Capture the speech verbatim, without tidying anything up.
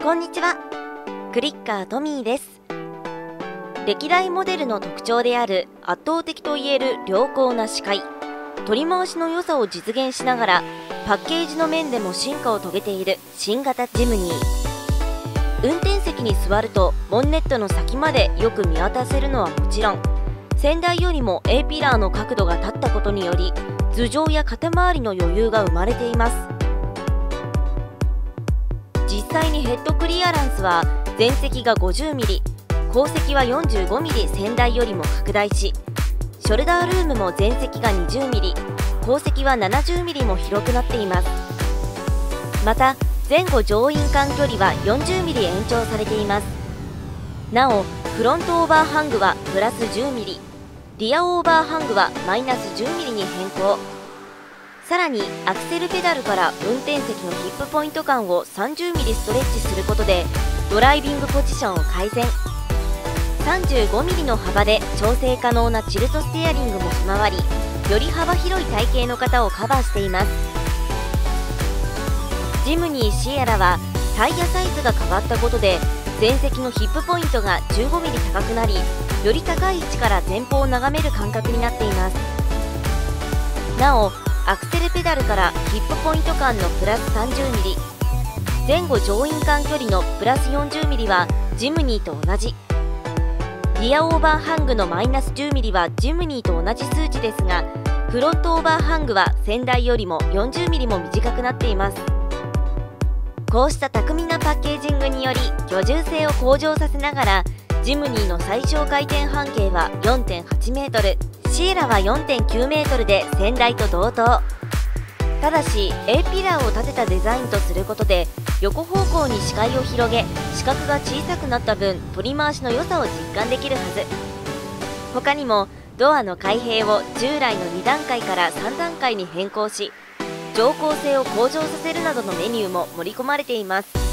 こんにちは。クリッカートミーです。歴代モデルの特徴である圧倒的といえる良好な視界、取り回しの良さを実現しながらパッケージの面でも進化を遂げている新型ジムニー。運転席に座るとボンネットの先までよく見渡せるのはもちろん、先代よりも A ピラーの角度が立ったことにより頭上や肩周りの余裕が生まれています。実際にヘッドクリアランスは前席が ごじゅうミリ、後席は よんじゅうごミリ 先代よりも拡大し、ショルダールームも前席が にじゅうミリ、後席は ななじゅうミリ も広くなっています。また前後乗員間距離は よんじゅうミリ 延長されています。なおフロントオーバーハングはプラス じゅうミリ、リアオーバーハングはマイナス じゅうミリ に変更。さらにアクセルペダルから運転席のヒップポイント間を さんじゅうミリ ストレッチすることでドライビングポジションを改善。さんじゅうごミリ の幅で調整可能なチルトステアリングも備わり、より幅広い体型の方をカバーしています。ジムニーシエラはタイヤサイズが変わったことで前席のヒップポイントが じゅうごミリ 高くなり、より高い位置から前方を眺める感覚になっています。なおアクセルペダルからヒップポイント間のプラス さんじゅうミリ、前後乗員間距離のプラス よんじゅうミリ はジムニーと同じ、リアオーバーハングのマイナス じゅうミリ はジムニーと同じ数値ですが、フロントオーバーハングは先代よりも よんじゅうミリ も短くなっています。こうした巧みなパッケージングにより居住性を向上させながら、ジムニーの最小回転半径は よんてんはちメートル、シエラは よんてんきゅうメートルで先代と同等。ただし A ピラーを立てたデザインとすることで横方向に視界を広げ、視覚が小さくなった分取り回しの良さを実感できるはず。他にもドアの開閉を従来のに段階からさん段階に変更し、乗降性を向上させるなどのメニューも盛り込まれています。